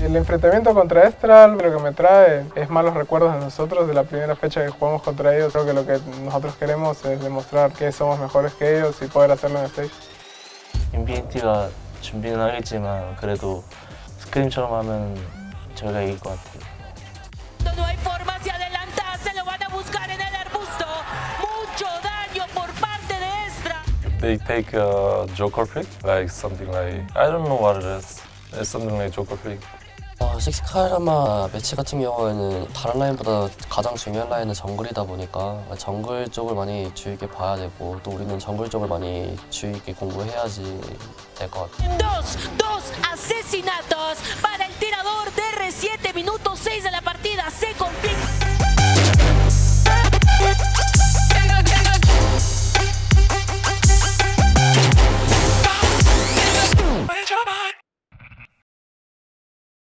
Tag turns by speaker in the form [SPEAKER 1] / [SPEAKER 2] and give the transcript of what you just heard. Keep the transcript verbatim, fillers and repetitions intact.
[SPEAKER 1] El enfrentamiento contra Estral lo que me trae es malos recuerdos de nosotros de la primera fecha que jugamos contra ellos. Creo que lo que nosotros queremos es demostrar que somos mejores que ellos y poder hacerlo en el stage.
[SPEAKER 2] 인피니티가 준비는 하겠지만 그래도 스크림처럼 하면 저희가 이길 것 같아요.
[SPEAKER 3] No hay forma si adelanta, se lo van a buscar en el arbusto. Mucho daño por parte de Estra.
[SPEAKER 4] They take a joker pick, like something like I don't know what it is. It's something like joker pick.
[SPEAKER 5] 어, 식스카라마 매치 같은 경우에는 다른 라인보다 가장 중요한 라인은 정글이다 보니까 정글 쪽을 많이 주의 깊게 봐야 되고 또 우리는 정글 쪽을 많이 주의 깊게 공부해야지 될 것 같아요.
[SPEAKER 3] Dos, dos asesinatos para el tirador de R siete, minuto seis de la partida. Se